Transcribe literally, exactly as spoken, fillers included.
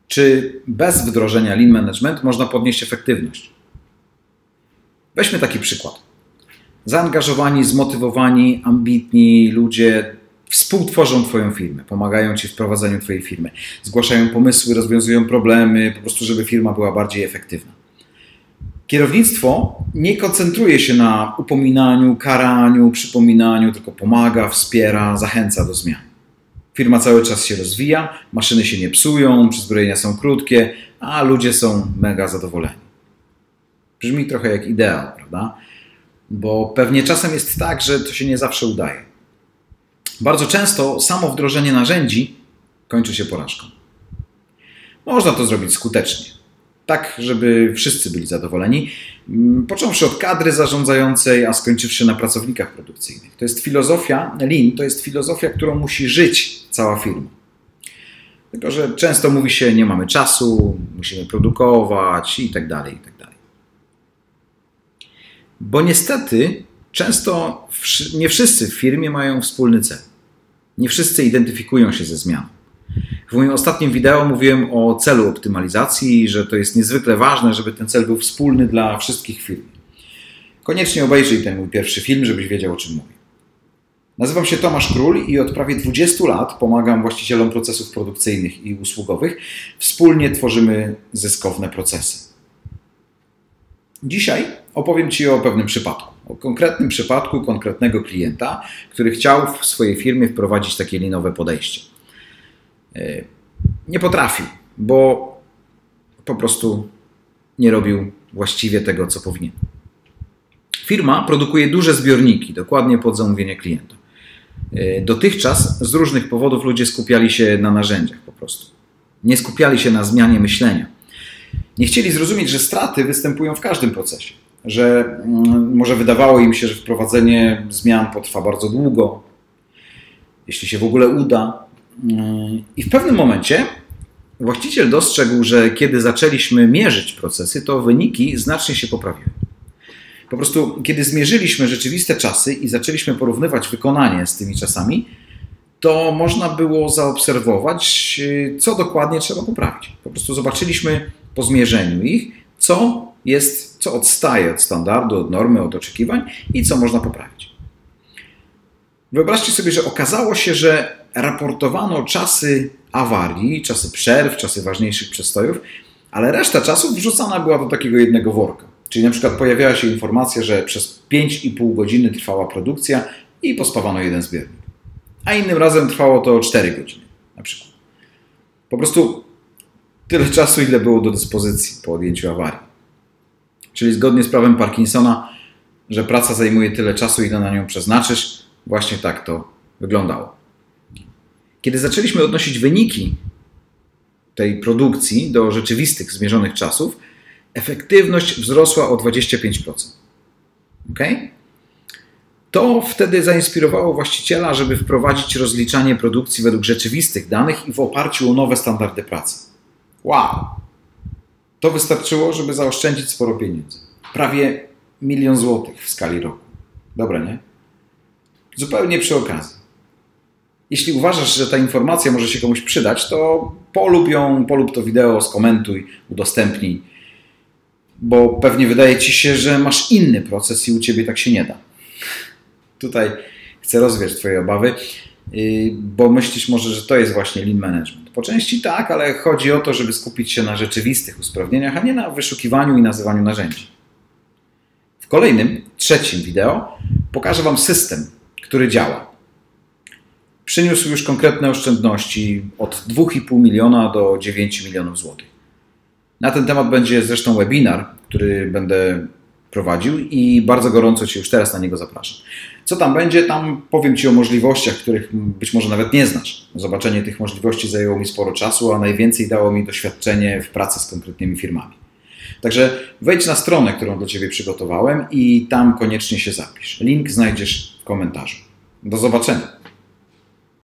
Czy bez wdrożenia Lean Management można podnieść efektywność? Weźmy taki przykład. Zaangażowani, zmotywowani, ambitni ludzie współtworzą Twoją firmę, pomagają Ci w prowadzeniu Twojej firmy, zgłaszają pomysły, rozwiązują problemy, po prostu żeby firma była bardziej efektywna. Kierownictwo nie koncentruje się na upominaniu, karaniu, przypominaniu, tylko pomaga, wspiera, zachęca do zmian. Firma cały czas się rozwija, maszyny się nie psują, przyzbrojenia są krótkie, a ludzie są mega zadowoleni. Brzmi trochę jak ideał, prawda? Bo pewnie czasem jest tak, że to się nie zawsze udaje. Bardzo często samo wdrożenie narzędzi kończy się porażką. Można to zrobić skutecznie, tak żeby wszyscy byli zadowoleni, począwszy od kadry zarządzającej, a skończywszy na pracownikach produkcyjnych. To jest filozofia, Lean to jest filozofia, którą musi żyć cała firma. Tylko że często mówi się, nie mamy czasu, musimy produkować i tak dalej, i tak dalej. Bo niestety często nie wszyscy w firmie mają wspólny cel. Nie wszyscy identyfikują się ze zmianą. W moim ostatnim wideo mówiłem o celu optymalizacji, że to jest niezwykle ważne, żeby ten cel był wspólny dla wszystkich firm. Koniecznie obejrzyj ten mój pierwszy film, żebyś wiedział, o czym mówię. Nazywam się Tomasz Król i od prawie dwudziestu lat pomagam właścicielom procesów produkcyjnych i usługowych. Wspólnie tworzymy zyskowne procesy. Dzisiaj opowiem Ci o pewnym przypadku. O konkretnym przypadku konkretnego klienta, który chciał w swojej firmie wprowadzić takie leanowe podejście. Nie potrafił, bo po prostu nie robił właściwie tego, co powinien. Firma produkuje duże zbiorniki, dokładnie pod zamówienie klienta. Dotychczas z różnych powodów ludzie skupiali się na narzędziach po prostu. Nie skupiali się na zmianie myślenia. Nie chcieli zrozumieć, że straty występują w każdym procesie. Że może wydawało im się, że wprowadzenie zmian potrwa bardzo długo, jeśli się w ogóle uda. I w pewnym momencie właściciel dostrzegł, że kiedy zaczęliśmy mierzyć procesy, to wyniki znacznie się poprawiły. Po prostu, kiedy zmierzyliśmy rzeczywiste czasy i zaczęliśmy porównywać wykonanie z tymi czasami, to można było zaobserwować, co dokładnie trzeba poprawić. Po prostu zobaczyliśmy po zmierzeniu ich, co jest, co odstaje od standardu, od normy, od oczekiwań i co można poprawić. Wyobraźcie sobie, że okazało się, że raportowano czasy awarii, czasy przerw, czasy ważniejszych przestojów, ale reszta czasów wrzucana była do takiego jednego worka. Czyli na przykład pojawiała się informacja, że przez pięć i pół godziny trwała produkcja i pospawano jeden zbiornik. A innym razem trwało to cztery godziny na przykład. Po prostu tyle czasu, ile było do dyspozycji po odjęciu awarii. Czyli zgodnie z prawem Parkinsona, że praca zajmuje tyle czasu, ile na nią przeznaczysz, właśnie tak to wyglądało. Kiedy zaczęliśmy odnosić wyniki tej produkcji do rzeczywistych, zmierzonych czasów, efektywność wzrosła o dwadzieścia pięć procent. Okay? To wtedy zainspirowało właściciela, żeby wprowadzić rozliczanie produkcji według rzeczywistych danych i w oparciu o nowe standardy pracy. Wow! To wystarczyło, żeby zaoszczędzić sporo pieniędzy. Prawie milion złotych w skali roku. Dobre, nie? Zupełnie przy okazji. Jeśli uważasz, że ta informacja może się komuś przydać, to polub ją, polub to wideo, skomentuj, udostępnij, bo pewnie wydaje Ci się, że masz inny proces i u Ciebie tak się nie da. Tutaj chcę rozwiać Twoje obawy, bo myślisz może, że to jest właśnie Lean Management. Po części tak, ale chodzi o to, żeby skupić się na rzeczywistych usprawnieniach, a nie na wyszukiwaniu i nazywaniu narzędzi. W kolejnym, trzecim wideo pokażę Wam system, który działa. Przyniósł już konkretne oszczędności od dwóch i pół miliona do dziewięciu milionów złotych. Na ten temat będzie zresztą webinar, który będę prowadził i bardzo gorąco Cię już teraz na niego zapraszam. Co tam będzie? Tam powiem Ci o możliwościach, których być może nawet nie znasz. Zobaczenie tych możliwości zajęło mi sporo czasu, a najwięcej dało mi doświadczenie w pracy z konkretnymi firmami. Także wejdź na stronę, którą dla Ciebie przygotowałem i tam koniecznie się zapisz. Link znajdziesz w komentarzu. Do zobaczenia.